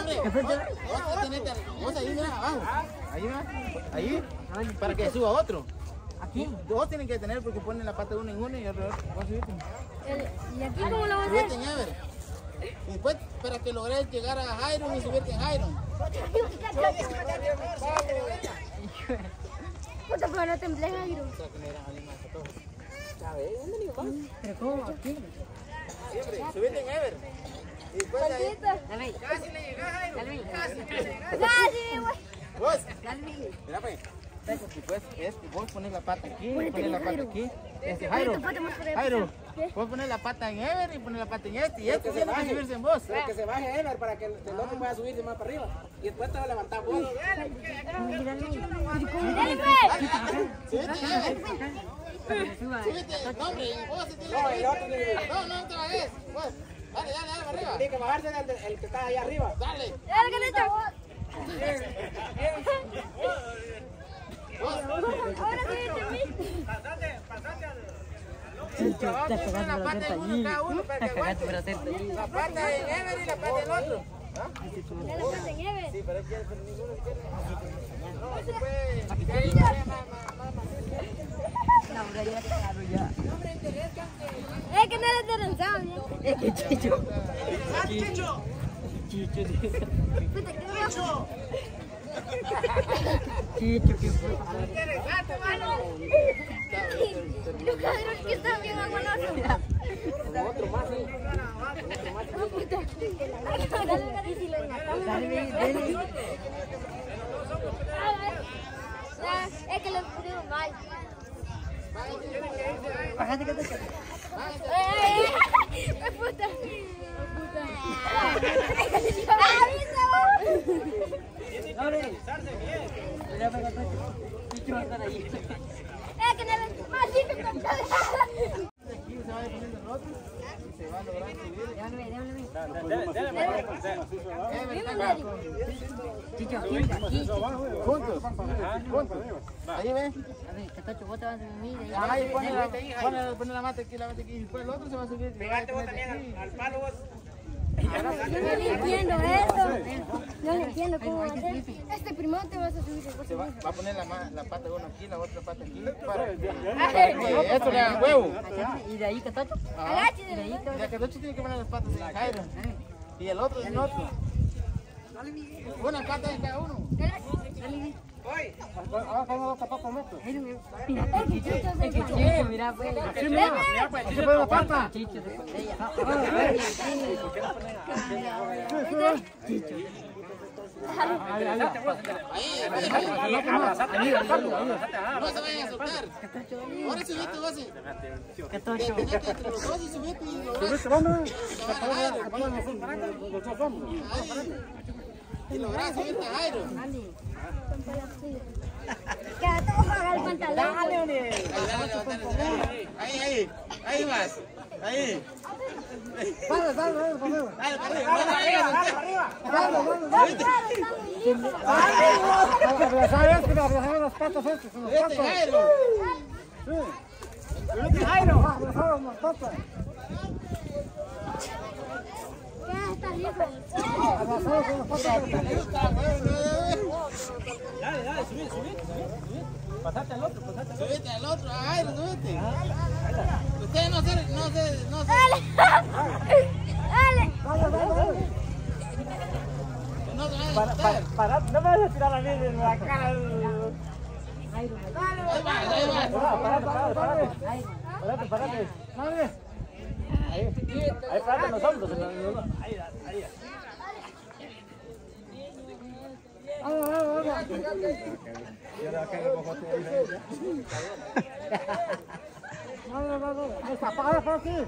Vos ahí, mira, abajo. Ahí, mira. Ahí. Para que suba otro. Aquí. Dos tienen que tener porque ponen la pata de uno en uno y otro. Vos subiste. ¿Y aquí cómo lo vas a Subiste hacer? en Ever. Y después, para que logres llegar a Jairon y subirte en Jairon. Puta, pero no temblé, Jairo. Pero ¿cómo? Aquí. Siempre, subiste en Ever. Y después de ahí. Dale. Casi le llegas, Jairo. Casi le llegas. Casi, güey. Vos. Mira, pues. Y pues, este, vos pones la pata aquí, pones la pata aquí. Este, Jairo, Jairo, vos pones la pata en Ever y pones la pata en este. Y este tiene que subirse en vos. Que se baje Ever para que el otro pueda subirse más para arriba. Y después te va a levantar vos. Dale, Subite en Ever. Subite, no, hombre, vos se tiene que subir. No, no te bajes. Vos, dale, dale, dale para arriba. Tiene que bajarse el, el que está allá arriba. Dale. dale, que te echo. Ahora sí, te vi. Trabajo con la pata en uno cada uno para que aguante. La pata en Ever y la pata en otro. Dale, pues en Ever. Sí, pero quiere, pero ninguno quiere. No, se puede. Es que no le interesaba bien. Es que Chicho. ¡Chicho! Chicho. Puta, ¿qué me va? Chicho, qué Interesante, mano. Los cadros que están bien aguanados. Otro más, sí. Oh, puta. Dale, y si lo engatamos. Dale, dale. Ah, es que lo pusimos mal. Bájate que te ¡Eh! ¡Qué puta! Abre. Mira, para acá. Chicho va a estar ahí. ¡Eh, que no le... ¡Maldito compadre! Aquí se va poniendo el otro y se va a lograr subir. Déjame ver, déjame ver. Chicho, aquí, aquí. Juntos, juntos. Ahí ven. A ver, Catacho, vos te vas a subir ahí. Ahí pone la, pone, pone la mata aquí, la mata aquí. Y después el otro se va a subir. Pegate vos también al, al palo vos. Yo no le entiendo eso. No le entiendo cómo va a ser. Este primero te vas a subir. Se va, va a poner la, ma- la pata de uno aquí, la otra pata aquí. Para, para que esto le haga huevo. Y de ahí, Catacho. Agáchate. De ahí, Y la que tiene que poner las patas en Jairo. Y el otro en otro. Una pata en cada uno. Mira, mira, pues. Mira, pues, ¿Qué fue la pata? Chicho, de ella. No se vayan a soltar. Ahora subiste vos. Catacho. Tenés que entre los dos y subiste y lográs. Y lográs subirte a Jairo. Quédate bajar el pantalón. Ahí, ahí, ahí vas. Ahí. Dale, dale, dale, dale. Dale, para arriba, para arriba. Dale, dale, Vete, Jairo. Ya estás listo. Dale, dale, subí, subí, subí. Pasate al otro, pasate al otro. Subite al otro, a Jairo, subite. Ustedes no se, no se, no se. Dale. Dale. No se vayan a soltar. Para, no me vas a tirar a mí de la cara. Ahí vas, ahí vas. Parate, parate, parate. Ah, Párate, párate. Madre. Ahí, ahí párate los hombros. Ahí, ahí. Vamos, vamos, vamos. Vamos, vamos. Esta, para, para aquí.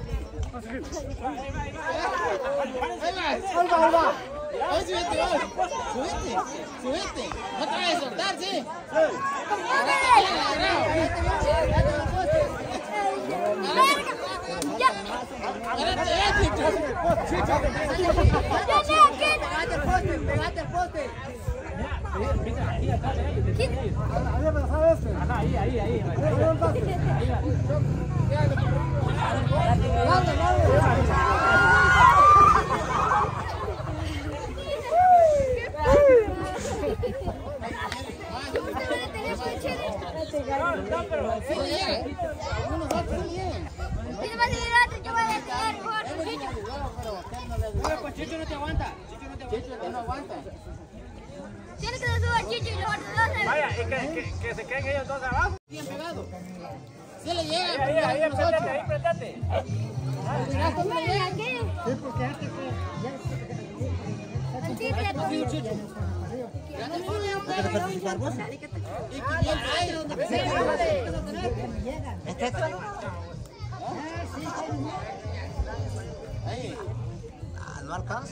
Ahí va, ahí va. Ahí subiste, vos. Subiste, subiste. No te vayas a soltar, ¿sí? Pegate al poste. Ahí, ahí, ahí. Chicho no te aguanta. Chicho no aguanta. Tiene que subir Chicho y los otros dos. Vaya, y que, que, que se queden ellos dos abajo. Bien pegado. Sí le llega. Ahí, ahí, ahí, préndate, ahí, préndate. Sí, porque antes Chicho. ¿Quieres participar vos? Y quinientos. Ahí. Ah, no alcanza.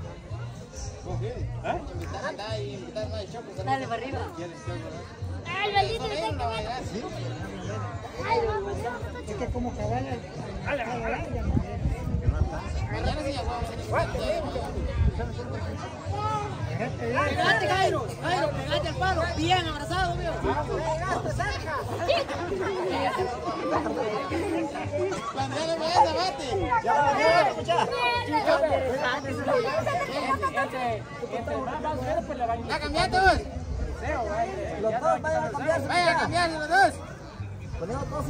Dale para arriba. Ay, maldito, me está cagando. Ay, vamos. Es que como cabal. Pegate, Jairo. Jairo, pegate al palo. Bien abrazado, mío. Dale, pues, bate. Ya cambiaste vos. Los dos vayan a cambiar. Vaya a cambiar los dos. Ponemos dos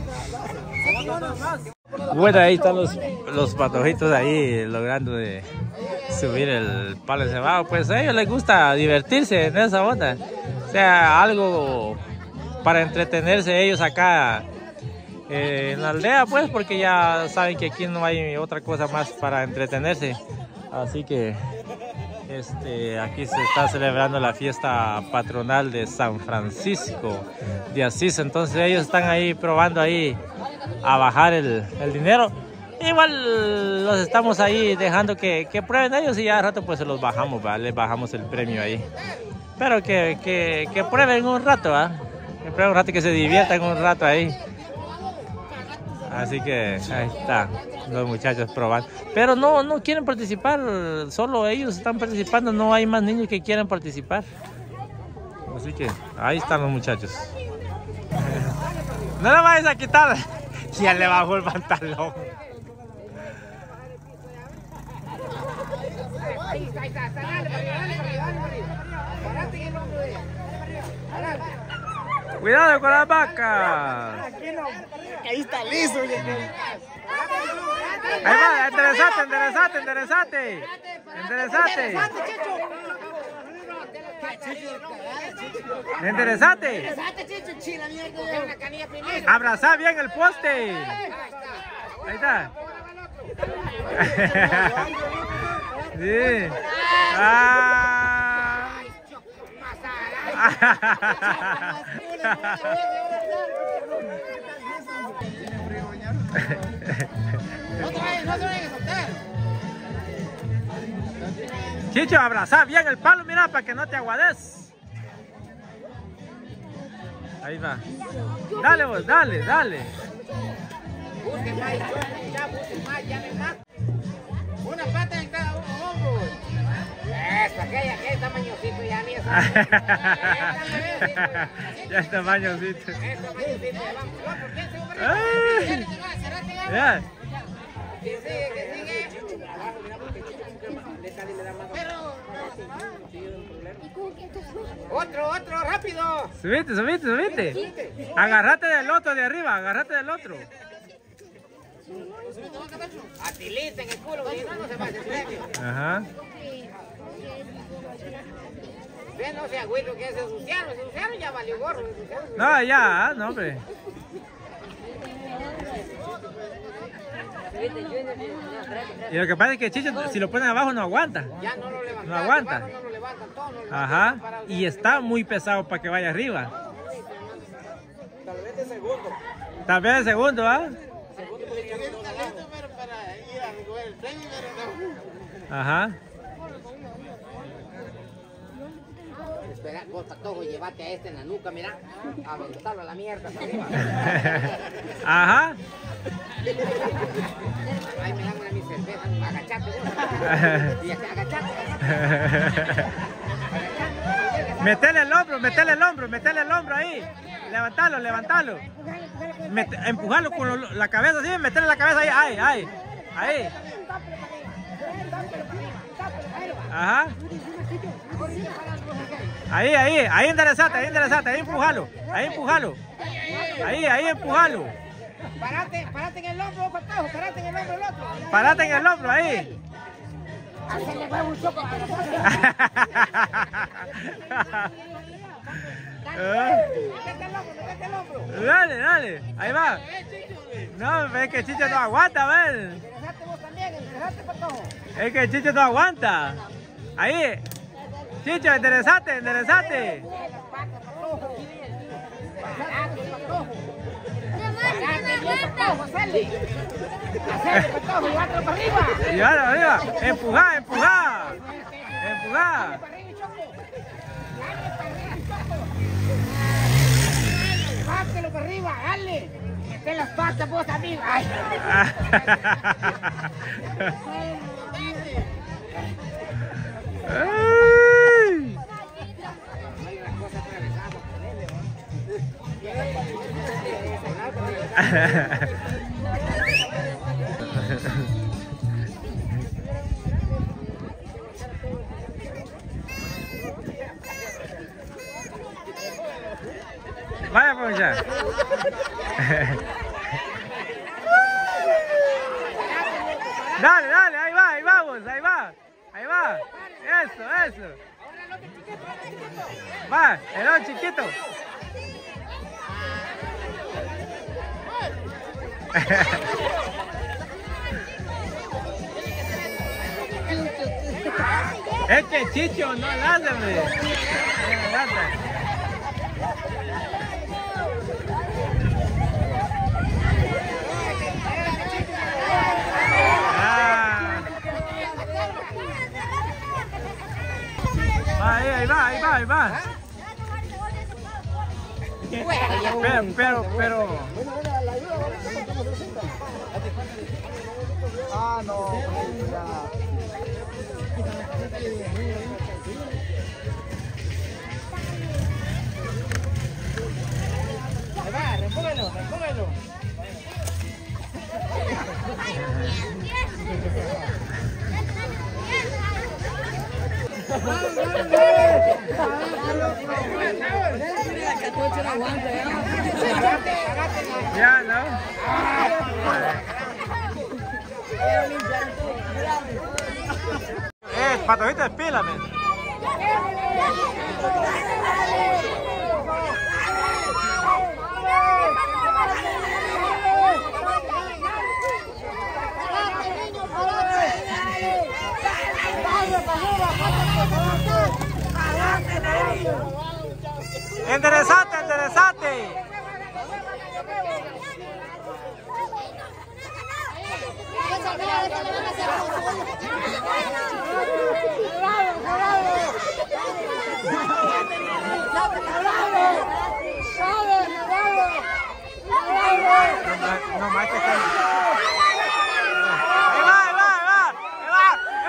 y Bueno, ahí están los, los patojitos ahí logrando de subir el palo cebado. Pues a ellos les gusta divertirse en esa onda. O sea, algo para entretenerse ellos acá eh, en la aldea, pues, porque ya saben que aquí no hay otra cosa más para entretenerse. Así que este, aquí se está celebrando la fiesta patronal de San Francisco de Asís. Entonces ellos están ahí probando ahí a bajar el, el dinero. Igual los estamos ahí dejando que, que prueben ellos y ya al rato pues se los bajamos, ¿va? Les bajamos el premio ahí. Pero que, que, que prueben un rato, ¿va? Que prueben un rato y que se diviertan un rato ahí. Así que ahí está, los muchachos probando. Pero no, no quieren participar, solo ellos están participando, no hay más niños que quieran participar. Así que ahí están los muchachos. No le vayas a quitar. Ya le bajó el pantalón. Cuidado con las vacas. Ahí está listo. Ahí va, enderezate, enderezate, enderezate. Enderezate. Enderezate. Abrazá bien el poste. Ahí está. Sí. Ah. Chicho, abrazá bien el palo, mira, para que no te aguades. Ahí va. Dale vos, dale, dale. Una pata en cada hombro. Eso, aquella, aquel tamañocito ya ni eso. Ya es tamañocito. Es tamañocito. Ya. Que sigue, que sigue. Otro, otro, rápido. Subite, subite, subite. Agárrate del otro de arriba, agárrate del otro. Atilicen el culo, que no se pase el premio. Ajá. Ven, no sea güey, que se ensuciaron, se ensuciaron, ya valió gorro. No, ya, no, hombre. Y lo que pasa es que Chicho, si lo ponen abajo no aguanta. Ya no lo levantan. No aguanta. No lo levantan todo, no lo Ajá. levantan para- Y está muy pesado para que vaya arriba. Tal vez de segundo. Tal vez el segundo, ¿ah? Segundo porque tiene talento, pero para ir a recoger el premio, pero no. Ajá. Espera, vos, Patojo, llévate a este en la nuca, mira. A aventarlo a la mierda para arriba. Ajá. Ahí me dan una mi cerveza. Agachate, vos. Y acá, agachate. Metele el hombro, metele el hombro, metele el hombro ahí. Levantalo, levantalo. Mete, empujalo con lo- la cabeza así, metele la cabeza ahí, ahí, ahí. Ahí. Ajá. Ahí, ahí, ahí enderezate, ahí enderezate, ahí empujalo, ahí empujalo. Ahí, ahí empujalo. Parate, parate en el hombro, Patojo, parate en el hombro el otro. Parate en el hombro ahí. Hacele huevo un choco. Métete el hombro, métete el hombro. Dale, dale, ahí va. No, es que Chicho no aguanta, ven. Enderezate vos también, enderezate, Patojo. Es que Chicho no aguanta. Ahí. Chicho, enderezate, enderezate. Patojo, hacele. Hacele, Patojo, llévatelo para arriba. Y ahora arriba. Empuja, empuja. Empuja. Llévatelo para arriba, dale. Mete las patas vos también. Ay. Ay. Vaya, pues ya. Dale, dale, ahí va, ahí vamos, ahí va, ahí va. Eso, eso. Va, el otro chiquito. Es que Chicho no la hace, hombre. No la hace. Ahí, ahí va, ahí va, ahí va. Pero, pero, pero. Ah, no, ya. Ahí va, repúgalo, repúgalo. Ya, ¿no? Eh, patojito, despílame. Enderezate, enderezate. No más que está. Ahí va, ahí va, ahí va, ahí va.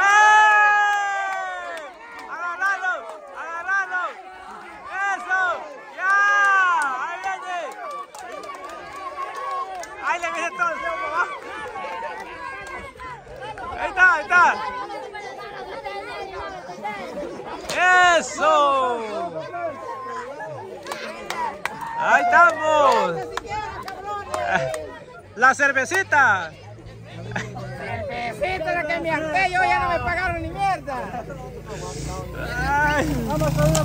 ¡Eh! Agarralo, agarralo. Eso, ya, ahí viene. Ahí le viene todo el cebo para abajo. Ahí está, ahí está. Eso. Ahí estamos. La cervecita. Cervecita la que me harté, yo ya no me pagaron ni mierda. Ay. Vamos a ir a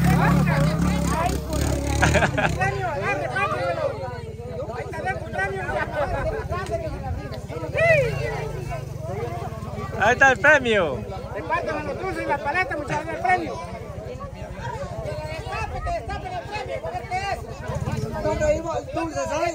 Premio, agarre, págalo. Ahí está el premio. Ahí está el premio. Repártanme los dulces y la paleta, muchachos, el premio. ¿Dónde iba el dulce, sabes?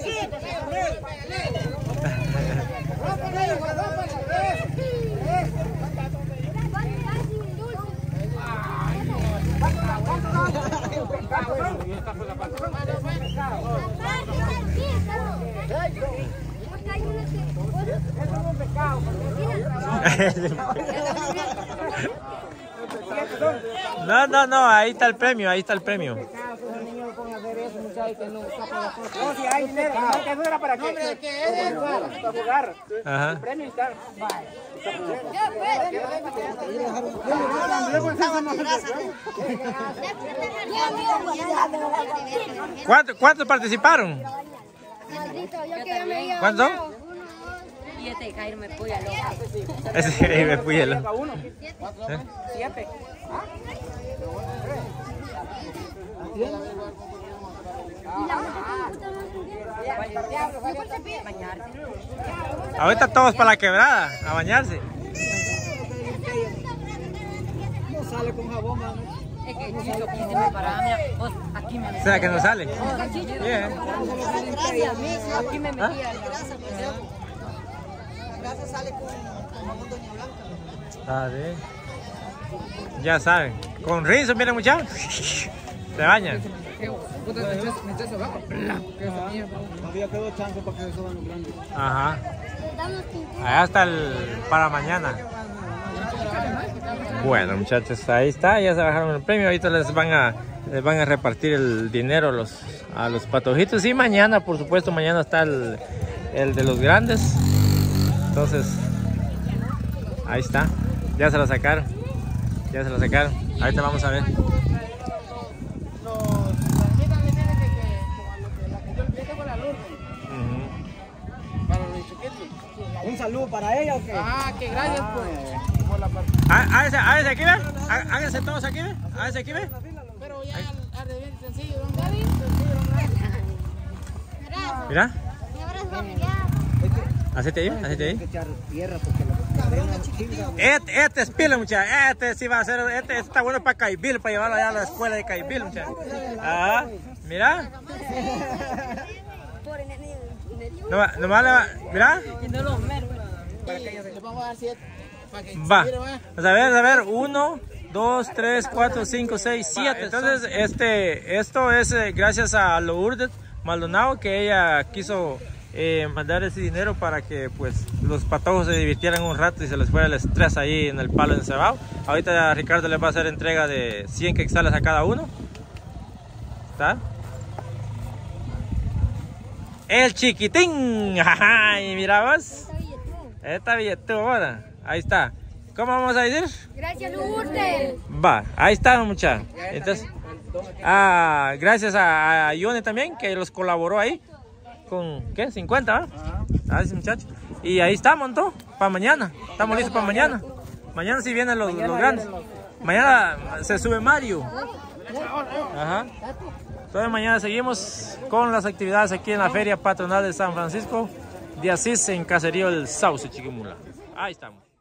No, no, no, ahí está el premio, ahí está el premio. No, si hay dinero, no, que eso era para que, que, que para jugar. Ajá. El premio está. ¿Cuántos cuántos participaron? ¿Cuántos? Y este Jairo me puya loca. Ese me puya loca. Siete. Ahorita todos para la quebrada, a bañarse. No sale con jabón, mano. Es que Chicho aquí se me paraba, mira, vos aquí me O sea que no sale. Bien. Aquí me metía. Gracias sale con jabón Doña Blanca. A ver. Ya saben. Con rizo, miren muchachos. Se bañan. Todavía quedó chance para que se suban los grandes. Ajá. Allá está el para mañana. Bueno muchachos, ahí está, ya se bajaron el premio. Ahorita les van a les van a repartir el dinero a los, a los patojitos. Y mañana, por supuesto, mañana está el, el de los grandes. Entonces, ahí está. Ya se la sacaron. Ya se la sacaron. Ahorita vamos a ver. ¿Un saludo para ella o qué? Ah, que gracias pues. Por la Háganse, háganse aquí, ve. Háganse todos aquí, ve. Háganse aquí, ve. Pero ya al de bien sencillo, don Gaby. Mira. Mi abrazo familiar. Hacete ahí, hacete ahí. Echar tierra porque la Este, este es pila, muchachos. Este sí va a ser. Este, este está bueno para Caibil, para llevarlo allá a la escuela de Caibil, muchachos. Ajá. Mira. No, nomás le va. Mira. Le vamos a dar siete. Para que Va. se mire, va. Vamos a ver, a ver. Uno, dos, tres, cuatro, cinco, seis, siete. Entonces, este, esto es eh, gracias a Lourdes Maldonado, que ella quiso eh, mandar ese dinero para que pues los patojos se divirtieran un rato y se les fuera el estrés ahí en el palo encebado. Ahorita Ricardo les va a hacer entrega de cien quetzales a cada uno. ¿Está? El chiquitín. Ay, mira vos. Esta billetú, ahora. Ahí está. ¿Cómo vamos a decir? Gracias, Lourdes. Va, ahí está, muchachos. Entonces, ah, gracias a, a Ione también, que los colaboró ahí. Con, ¿qué? cincuenta, ¿ah? Ah, sí, muchachos. Y ahí estamos, ¿no? Para mañana. Estamos listos para mañana. Mañana sí vienen los, los grandes. Mañana se sube Mario. Ajá. Entonces mañana seguimos con las actividades aquí en la Feria Patronal de San Francisco de Asís, en Caserío El Sauce, Chiquimula. Ahí estamos.